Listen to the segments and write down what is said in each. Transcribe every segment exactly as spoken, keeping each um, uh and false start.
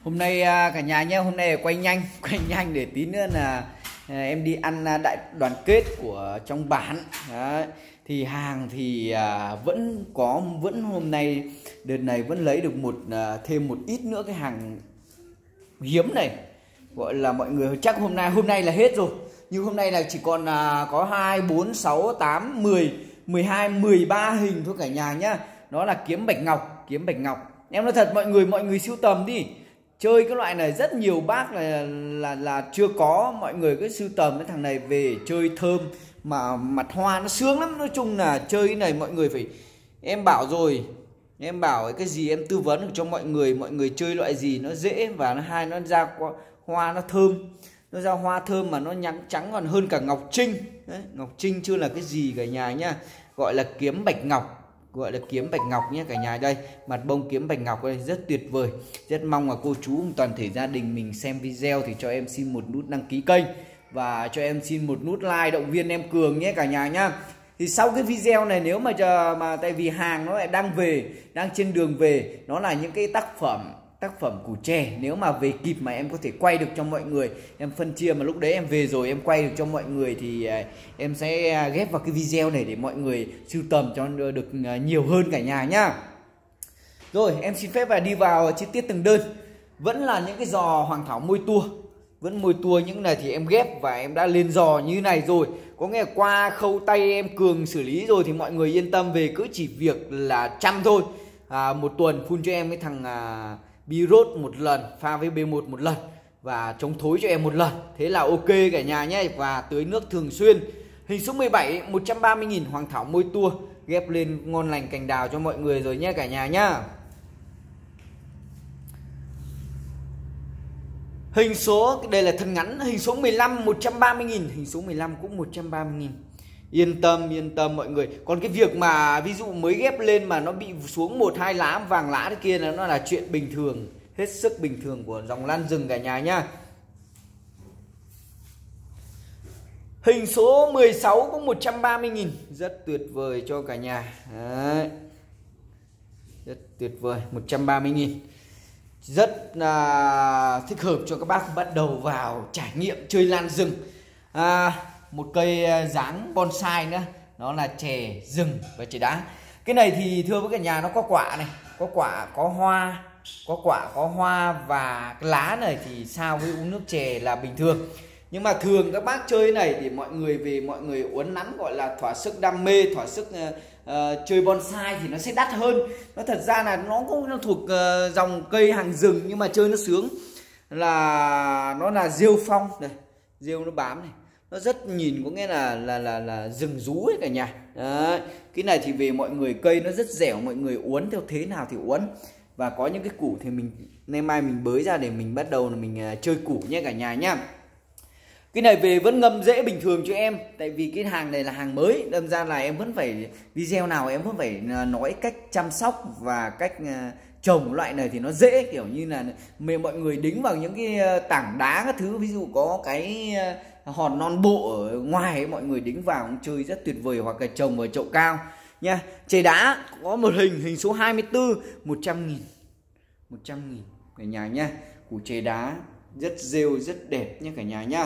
Hôm nay cả nhà nhé, hôm nay quay nhanh, quay nhanh để tí nữa là em đi ăn đại đoàn kết của trong bản. Đấy. Thì hàng thì vẫn có, vẫn hôm nay đợt này vẫn lấy được một thêm một ít nữa cái hàng hiếm này, gọi là mọi người chắc hôm nay hôm nay là hết rồi, nhưng hôm nay là chỉ còn có hai bốn sáu tám mười mười hai mười ba hình thôi cả nhà nhá. Đó là kiếm bạch ngọc, kiếm bạch ngọc. Em nói thật mọi người, mọi người sưu tầm đi. Chơi cái loại này rất nhiều bác là là là chưa có, mọi người cứ sưu tầm cái thằng này về chơi thơm mà mặt hoa nó sướng lắm. Nói chung là chơi cái này mọi người phải, em bảo rồi, em bảo cái gì em tư vấn được cho mọi người, mọi người chơi loại gì nó dễ và nó hai nó ra hoa nó thơm, nó ra hoa thơm mà nó nhẵn trắng còn hơn cả ngọc trinh. Đấy, ngọc trinh chưa là cái gì cả nhà nhá, gọi là kiếm bạch ngọc, gọi là kiếm bạch ngọc nhé cả nhà. Đây mặt bông kiếm bạch ngọc đây rất tuyệt vời, rất mong là cô chú toàn thể gia đình mình xem video thì cho em xin một nút đăng ký kênh và cho em xin một nút like động viên em Cường nhé cả nhà nhá. Thì sau cái video này nếu mà chờ mà tại vì hàng nó lại đang về, đang trên đường về, nó là những cái tác phẩm tác phẩm củ chè, nếu mà về kịp mà em có thể quay được cho mọi người, em phân chia mà lúc đấy em về rồi em quay được cho mọi người thì em sẽ ghép vào cái video này để mọi người sưu tầm cho được nhiều hơn cả nhà nhá. Rồi em xin phép và đi vào chi tiết từng đơn. Vẫn là những cái giò hoàng thảo môi tua, vẫn môi tua, những này thì em ghép và em đã lên giò như này rồi, có nghĩa là qua khâu tay em Cường xử lý rồi thì mọi người yên tâm về, cứ chỉ việc là chăm thôi. À, một tuần phun cho em cái thằng à, Birot một lần, pha với B một một lần và chống thối cho em một lần, thế là ok cả nhà nhé. Và tưới nước thường xuyên. Hình số mười bảy một trăm ba mươi nghìn hoàng thảo môi tua, ghép lên ngon lành cành đào cho mọi người rồi nhé cả nhà nhá. Hình số đây là thân ngắn, hình số mười lăm một trăm ba mươi nghìn, hình số mười lăm cũng một trăm ba mươi nghìn. Yên tâm, yên tâm mọi người. Còn cái việc mà ví dụ mới ghép lên mà nó bị xuống một hai lá vàng lá thế kia là nó là chuyện bình thường, hết sức bình thường của dòng lan rừng cả nhà nhá. Hình số mười sáu cũng một trăm ba mươi nghìn, rất tuyệt vời cho cả nhà. Đấy. Rất tuyệt vời, một trăm ba mươi nghìn. Rất là thích hợp cho các bác bắt đầu vào trải nghiệm chơi lan rừng. À, một cây dáng bonsai nữa, nó là chè rừng và chè đá. Cái này thì thưa với cả nhà, nó có quả này, có quả, có hoa, có quả, có hoa và cái lá này thì sao với uống nước chè là bình thường. Nhưng mà thường các bác chơi này thì mọi người về mọi người uốn nắn, gọi là thỏa sức đam mê, thỏa sức uh, uh, chơi bonsai thì nó sẽ đắt hơn. Nó thật ra là nó cũng nó thuộc uh, dòng cây hàng rừng nhưng mà chơi nó sướng là nó là rêu phong này, rêu nó bám này, nó rất nhìn có nghĩa là là là là rừng rú ấy cả nhà. Đấy. Cái này thì về mọi người cây nó rất dẻo, mọi người uốn theo thế nào thì uốn, và có những cái củ thì mình nay mai mình bới ra để mình bắt đầu là mình uh, chơi củ nhé cả nhà nhá. Cái này về vẫn ngâm dễ bình thường cho em, tại vì cái hàng này là hàng mới, đâm ra là em vẫn phải video nào em vẫn phải nói cách chăm sóc và cách trồng loại này thì nó dễ, kiểu như là mọi người đính vào những cái tảng đá các thứ, ví dụ có cái hòn non bộ ở ngoài ấy, mọi người đính vào cũng chơi rất tuyệt vời, hoặc là trồng ở chậu cao nha. Chè đá có một hình, hình số hai mươi tư một trăm nghìn, một trăm nghìn cả nhà nha. Củ chè đá rất rêu, rất đẹp nha cả nhà nha.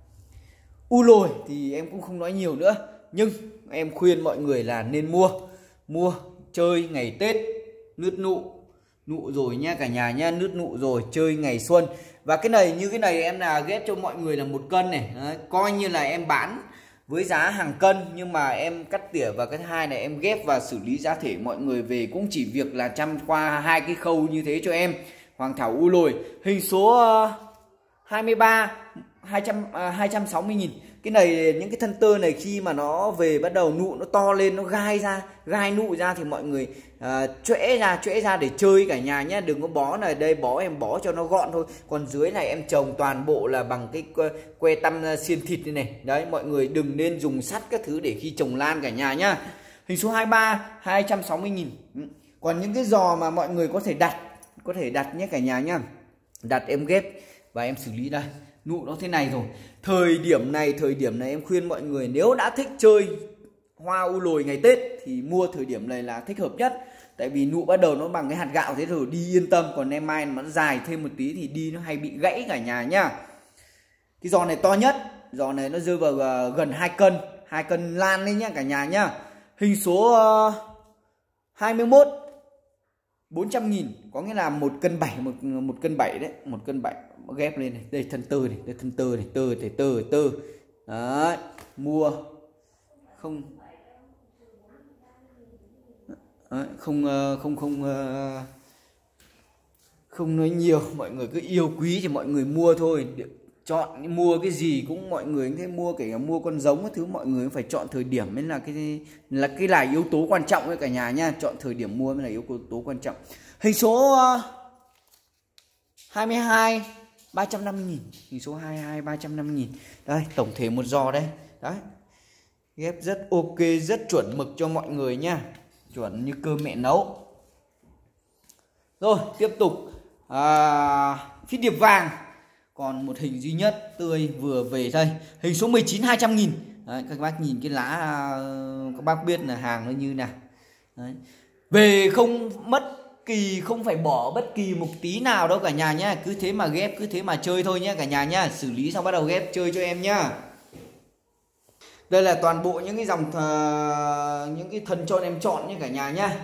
U lồi thì em cũng không nói nhiều nữa, nhưng em khuyên mọi người là nên mua, mua chơi ngày Tết, nứt nụ, nụ rồi nha cả nhà nha, nứt nụ rồi chơi ngày xuân. Và cái này như cái này em là ghép cho mọi người là một cân này. Đấy, coi như là em bán với giá hàng cân, nhưng mà em cắt tỉa và cái hai này em ghép và xử lý giá thể, mọi người về cũng chỉ việc là chăm qua hai cái khâu như thế cho em. Hoàng thảo u lồi hình số hai mươi ba hai trăm sáu mươi nghìn. Cái này những cái thân tơ này khi mà nó về bắt đầu nụ nó to lên, nó gai ra, gai nụ ra thì mọi người uh, chũe ra, chũe ra để chơi cả nhà nhé. Đừng có bó này, đây bó em bó cho nó gọn thôi. Còn dưới này em trồng toàn bộ là bằng cái que tăm xiên thịt này này. Đấy, mọi người đừng nên dùng sắt các thứ để khi trồng lan cả nhà nhá. Hình số hai mươi ba hai trăm sáu mươi nghìn. Còn những cái giò mà mọi người có thể đặt, có thể đặt nhé cả nhà nhá. Đặt em ghép và em xử lý đây. Nụ nó thế này rồi. Thời điểm này, thời điểm này em khuyên mọi người nếu đã thích chơi hoa u lồi ngày Tết thì mua thời điểm này là thích hợp nhất. Tại vì nụ bắt đầu nó bằng cái hạt gạo thế rồi đi yên tâm, còn em mai mà nó dài thêm một tí thì đi nó hay bị gãy cả nhà nhá. Cái giò này to nhất, giò này nó rơi vào gần hai cân, hai cân lan lên nhá cả nhà nhá. Hình số hai mươi mốt bốn trăm nghìn, có nghĩa là một cân bảy, một một cân bảy đấy, một cân bảy ghép lên này, đây thân tư này, đây thân tư này, tư thì tư tư. Đấy, mua không Đấy, không không không không nói nhiều, mọi người cứ yêu quý thì mọi người mua thôi. Chọn mua cái gì cũng mọi người thấy mua, kể cả mua con giống cái thứ mọi người phải chọn thời điểm mới là cái là cái là yếu tố quan trọng đấy cả nhà nha. Chọn thời điểm mua mới là yếu tố quan trọng. Hình số hai mươi hai ba trăm năm mươi nghìn, hình số hai mươi hai ba trăm năm mươi nghìn. Đây, tổng thể một giò đây. Đấy. Ghép rất ok, rất chuẩn mực cho mọi người nha. Chuẩn như cơm mẹ nấu. Rồi, tiếp tục à, phít điệp vàng. Còn một hình duy nhất tươi vừa về đây. Hình số mười chín hai trăm nghìn. Đấy, các bác nhìn cái lá, các bác biết là hàng nó như nào. Đấy. Về không mất kỳ, không phải bỏ bất kỳ một tí nào đâu cả nhà nhá. Cứ thế mà ghép, cứ thế mà chơi thôi nhá cả nhà nhá. Xử lý xong bắt đầu ghép chơi cho em nhá. Đây là toàn bộ những cái dòng uh, những cái thân cho em chọn nhé cả nhà nhá.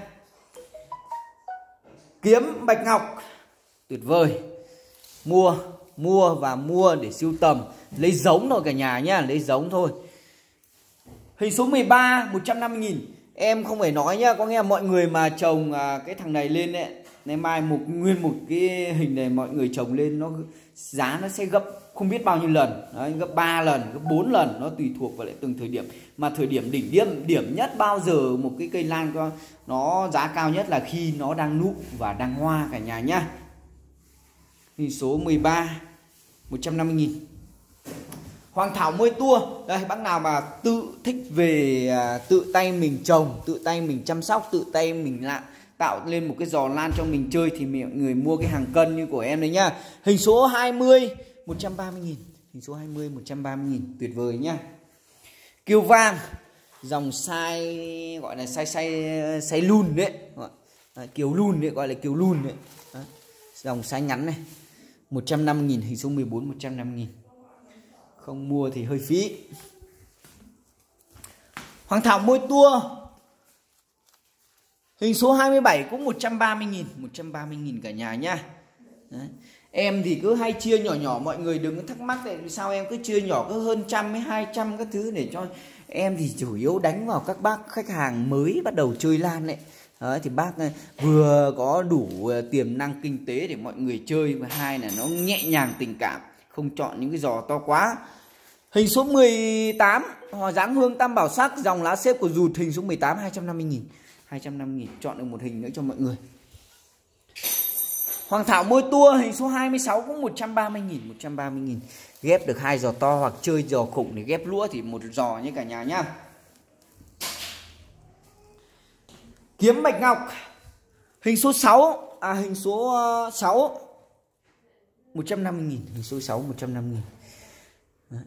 Kiếm bạch ngọc tuyệt vời. Mua, mua và mua để sưu tầm, lấy giống thôi cả nhà nhá, lấy giống thôi. Hình số mười ba một trăm năm mươi nghìn. Em không phải nói nhá, có nghĩa là mọi người mà trồng à, cái thằng này lên đấy, ngày mai một nguyên một cái hình này mọi người trồng lên nó giá nó sẽ gấp không biết bao nhiêu lần. Đấy, gấp ba lần, gấp bốn lần, nó tùy thuộc vào lại từng thời điểm. Mà thời điểm đỉnh điểm điểm nhất bao giờ một cái cây lan có nó giá cao nhất là khi nó đang nụ và đang hoa cả nhà nhá. Hình số mười ba một trăm năm mươi nghìn. Hoàng thảo môi tua. Đây, bác nào mà tự thích về à, tự tay mình trồng, tự tay mình chăm sóc, tự tay mình lại tạo lên một cái giò lan cho mình chơi thì mọi người mua cái hàng cân như của em đấy nhá. Hình số hai mươi một trăm ba mươi nghìn. Hình số hai mươi một trăm ba mươi nghìn, tuyệt vời nhá. Kiều vàng, dòng size gọi là size size size lùn đấy. Đấy, kiều lùn đấy, gọi là kiều lùn đấy. Đấy, dòng size ngắn này. một trăm năm mươi nghìn, hình số mười bốn một trăm năm mươi nghìn. Không mua thì hơi phí. Hoàng thảo môi tua. Hình số hai mươi bảy cũng một trăm ba mươi nghìn, một trăm ba mươi nghìn cả nhà nhá. Đấy. Em thì cứ hay chia nhỏ nhỏ, mọi người đừng có thắc mắc tại vì sao em cứ chia nhỏ cứ hơn trăm với hai trăm các thứ, để cho em thì chủ yếu đánh vào các bác khách hàng mới bắt đầu chơi lan đấy. Đấy, thì bác vừa có đủ tiềm năng kinh tế để mọi người chơi, và hai là nó nhẹ nhàng tình cảm, không chọn những cái giò to quá. Hình số mười tám Hòa Giáng Hương Tam Bảo Sắc, dòng lá xếp của Rụt, hình số mười tám hai trăm năm mươi nghìn, hai trăm năm mươi nghìn, chọn được một hình nữa cho mọi người. Hoàng thảo môi tua, hình số hai mươi sáu cũng một trăm ba mươi nghìn, một trăm ba mươi nghìn. Ghép được hai giò to hoặc chơi giò khủng để ghép lũa thì một giò như cả nhà nhá. Kiếm bạch ngọc, hình số sáu, à hình số sáu một trăm năm mươi nghìn, hình số sáu một trăm năm mươi nghìn. Đấy.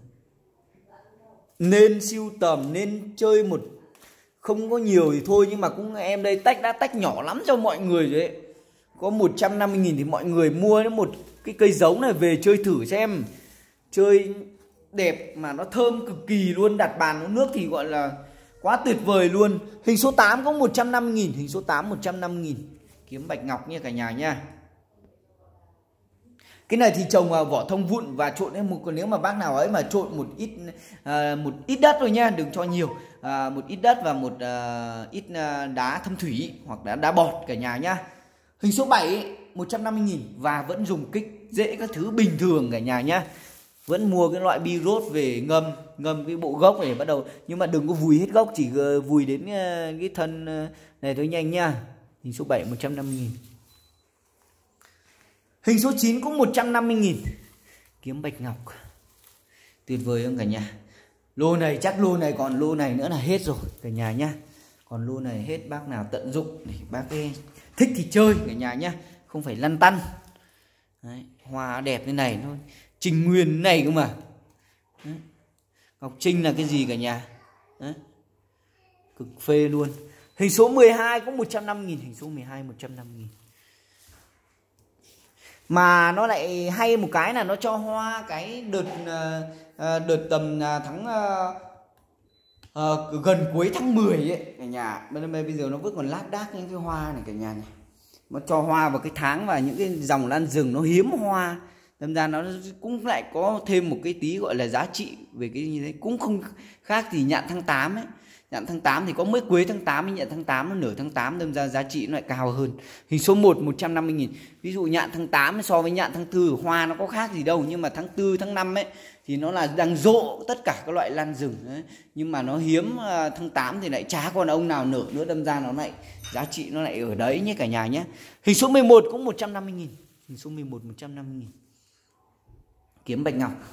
Nên sưu tầm, nên chơi một không có nhiều thì thôi, nhưng mà cũng em đây tách đã tách nhỏ lắm cho mọi người rồi đấy. Có một trăm năm mươi nghìn thì mọi người mua một cái cây giống này về chơi thử xem. Chơi đẹp mà nó thơm cực kỳ luôn, đặt bàn uống nước thì gọi là quá tuyệt vời luôn. Hình số tám có một trăm năm mươi nghìn, hình số tám một trăm năm mươi nghìn. Kiếm bạch ngọc nha cả nhà nha. Cái này thì trồng vỏ thông vụn và trộn em một, còn nếu mà bác nào ấy mà trộn một ít à, một ít đất thôi nha, đừng cho nhiều. À, một ít đất và một à, ít à, đá thâm thủy hoặc đá đá bọt cả nhà nhá. Hình số bảy một trăm năm mươi nghìn và vẫn dùng kích rễ các thứ bình thường cả nhà nhá. Vẫn mua cái loại bi rốt về ngâm, ngâm cái bộ gốc này bắt đầu, nhưng mà đừng có vùi hết gốc, chỉ vùi đến cái thân này thôi nhanh nha. Hình số bảy một trăm năm mươi nghìn. Hình số chín cũng một trăm năm mươi nghìn. Kiếm bạch ngọc. Tuyệt vời không cả nhà. Lô này chắc lô này còn lô này nữa là hết rồi cả nhà nhá. Còn lô này hết, bác nào tận dụng để bác ấy thích thì chơi cả nhà nhá, không phải lăn tăn. Đấy, hoa đẹp như này thôi, Trinh Nguyên này cơ mà. Đấy. Ngọc Trinh là cái gì cả nhà. Đấy. Cực phê luôn. Hình số mười hai cũng một trăm năm mươi nghìn, hình số mười hai một trăm năm mươi nghìn. Mà nó lại hay một cái là nó cho hoa cái đợt đợt tầm tháng uh, gần cuối tháng mười ấy cả nhà. Bây giờ nó vẫn còn lác đác những cái hoa này cả nhà này. Nó cho hoa vào cái tháng và những cái dòng lan rừng nó hiếm hoa, đâm ra nó cũng lại có thêm một cái tí gọi là giá trị về cái như thế, cũng không khác gì nhạn tháng tám ấy. Nhạn tháng tám thì có mới cuối tháng tám, với nhạn tháng tám nó nửa tháng tám, đâm ra giá trị nó lại cao hơn. Hình số một một trăm năm mươi nghìn. Ví dụ nhạn tháng tám so với nhạn tháng tư hoa nó có khác gì đâu, nhưng mà tháng tư tháng năm ấy thì nó là đang rộ tất cả các loại lan rừng đấy. Nhưng mà nó hiếm tháng tám thì lại chả còn ông nào nở nữa, đâm ra nó lại giá trị nó lại ở đấy nhé cả nhà nhé. Hình số mười một cũng một trăm năm mươi nghìn. Hình số mười một một trăm năm mươi nghìn. Kiếm bạch ngọc.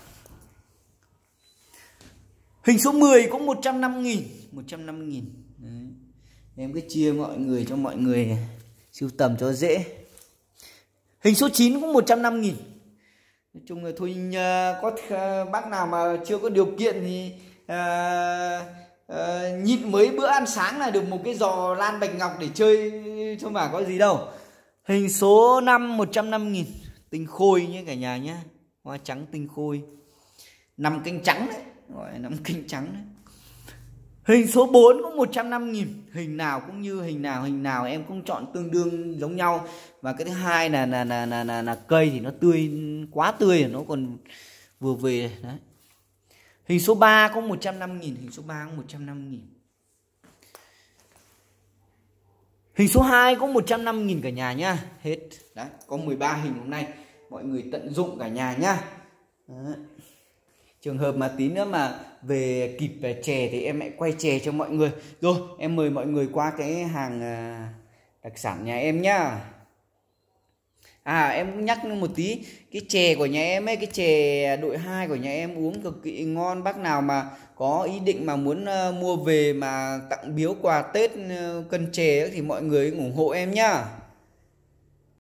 Hình số mười cũng một trăm năm mươi nghìn, một trăm năm mươi nghìn. Đấy. Em cứ chia mọi người cho mọi người sưu tầm cho dễ. Hình số chín cũng một trăm năm mươi nghìn. Nói chung là thôi, có bác nào mà chưa có điều kiện thì à, à, nhịn mấy bữa ăn sáng là được một cái giò lan bạch ngọc để chơi, chứ mà có gì đâu. Hình số năm một trăm năm mươi nghìn. Tinh khôi nhé cả nhà nhé. Hoa trắng tinh khôi. Năm cánh trắng đấy, gọi là năm cánh trắng đấy. Hình số bốn cũng một trăm năm mươi nghìn. Hình nào cũng như hình nào, hình nào em cũng chọn tương đương giống nhau. Và cái thứ hai là là là là là, là cây thì nó tươi, quá tươi, nó còn vừa về đấy. Hình số ba cũng một trăm năm mươi nghìn, hình số ba cũng một trăm năm mươi nghìn. Hình số hai cũng một trăm năm mươi nghìn cả nhà nhá. Hết. Đấy, có mười ba hình hôm nay. Mọi người tận dụng cả nhà nhá. Đấy. Trường hợp mà tí nữa mà về kịp về chè thì em lại quay chè cho mọi người. Rồi em mời mọi người qua cái hàng đặc sản nhà em nhá. À em cũng nhắc một tí, cái chè của nhà em ấy, cái chè đội hai của nhà em uống cực kỳ ngon. Bác nào mà có ý định mà muốn uh, mua về mà tặng biếu quà Tết uh, cân chè thì mọi người ủng hộ em nhá.